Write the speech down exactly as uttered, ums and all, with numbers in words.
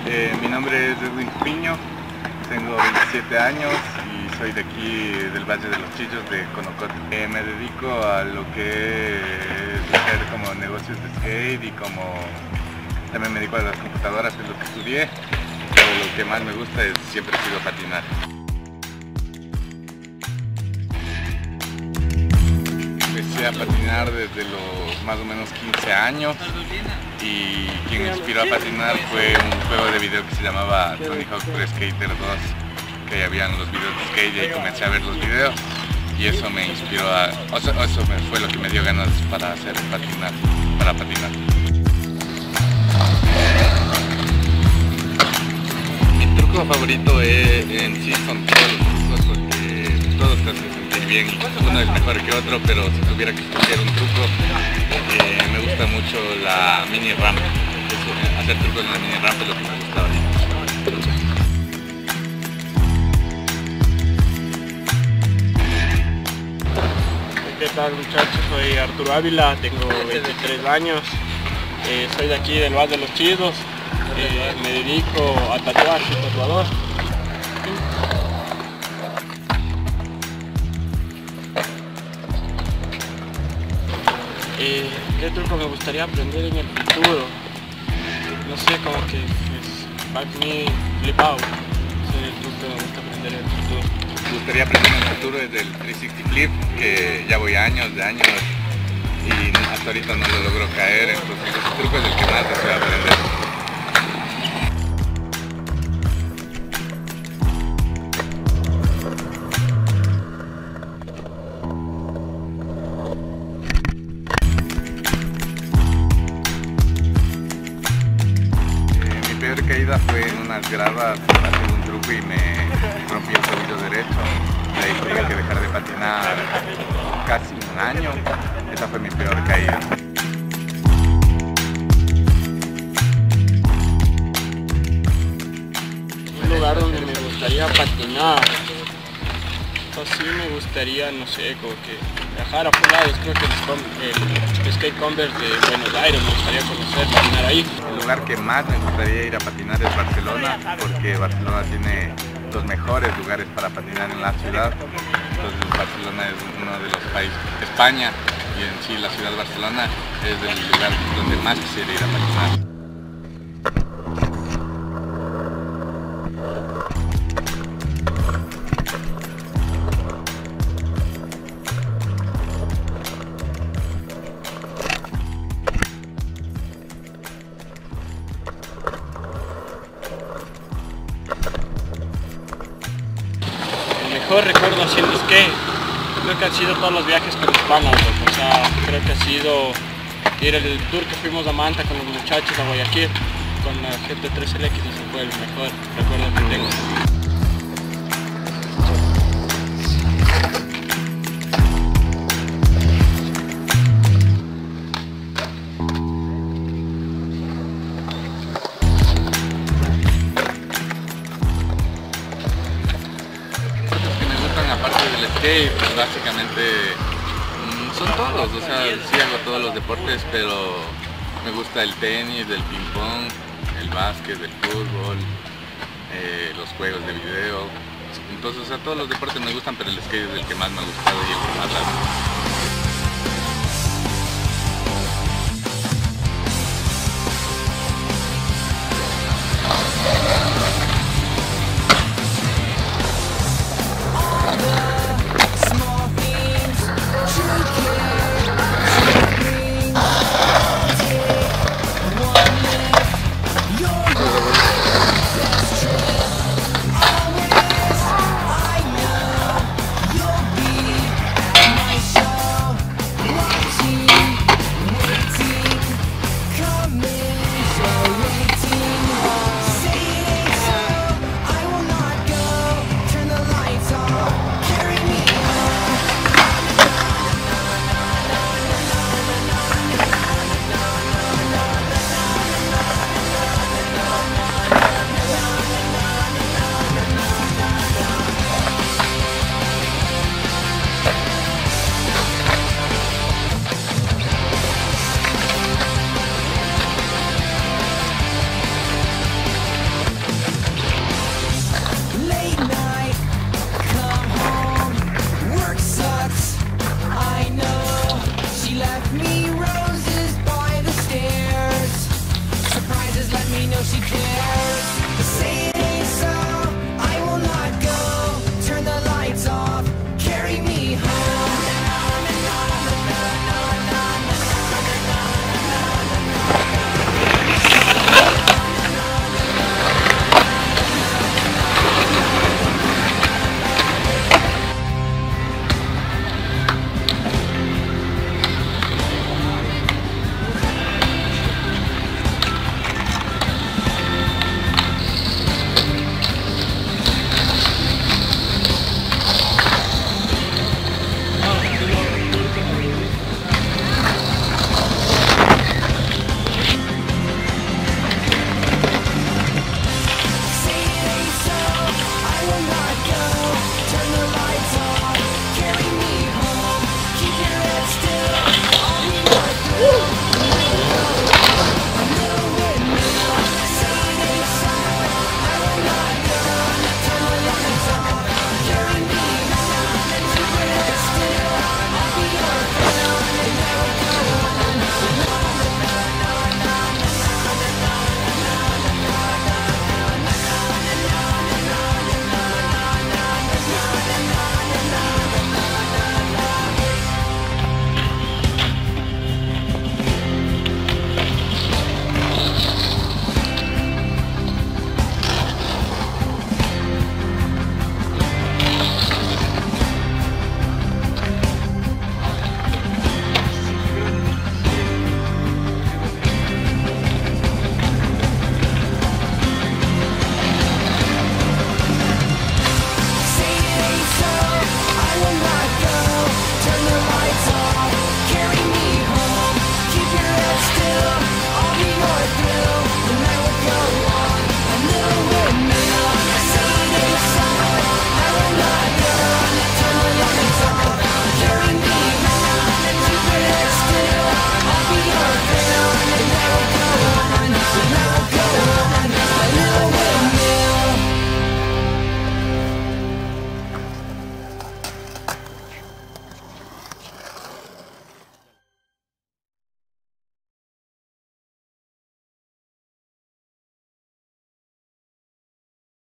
Eh, mi nombre es Edwin Piño, tengo veintisiete años y soy de aquí, del Valle de los Chillos, de Conocote. Eh, me dedico a lo que es hacer como negocios de skate y como también me dedico a las computadoras, es lo que estudié, pero lo que más me gusta es siempre ha sido patinar. Empecé a patinar desde los más o menos quince años y quien me inspiró a patinar fue un juego de video que se llamaba Tony Hawk Pro Skater dos, que habían los videos de skate y ahí comencé a ver los videos y eso me inspiró a, eso, eso me fue lo que me dio ganas para hacer patinar, para patinar. Mi truco favorito es, en sí son todos los trucos porque todos te hacen sentir bien, uno es mejor que otro, pero si tuviera que escoger un truco, eh, me gusta mucho la mini ramp. Eso, hacer trucos en la mini ramp es lo que me gusta ahorita. ¿Qué tal, muchachos? Soy Arturo Ávila, tengo veintitrés años, eh, soy de aquí del Valle de los Chillos, eh, me dedico a tatuar, soy tatuador. Eh, ¿Qué truco me gustaría aprender en el futuro? No sé, como que es back knee, flip out, ese es el truco que me gusta aprender en el futuro. Me gustaría aprender en el futuro desde el trescientos sesenta flip, que ya voy años de años y hasta ahorita no lo logro caer, entonces ese truco es el que más deseo aprender. Eh, mi peor caída fue en unas gradas haciendo un truco y me rompí el tobillo derecho. De ahí tuve que dejar de patinar casi un año. Esa fue mi peor caída. Un lugar donde me gustaría patinar, así me gustaría, no sé, como que viajar a otros lados. Creo que el, el Skate Converse de Buenos Aires me gustaría conocer, patinar ahí. El lugar que más me gustaría ir a patinar es Barcelona, porque Barcelona tiene los mejores lugares para patinar en la ciudad. Entonces Barcelona es uno de los países, España y en sí la ciudad de Barcelona es el lugar donde más quisiera ir a patinar. El mejor recuerdo haciendo skate, creo que han sido todos los viajes con los panas, o sea, creo que ha sido ir el tour que fuimos a Manta con los muchachos a Guayaquil, con la G T tres L X, ese fue el mejor recuerdo que tengo. Aparte del skate, pues básicamente mmm, son todos, o sea, sí hago todos los deportes, pero me gusta el tenis, el ping pong, el básquet, el fútbol, eh, los juegos de video, entonces o sea, todos los deportes me gustan, pero el skate es el que más me ha gustado y el que más hago.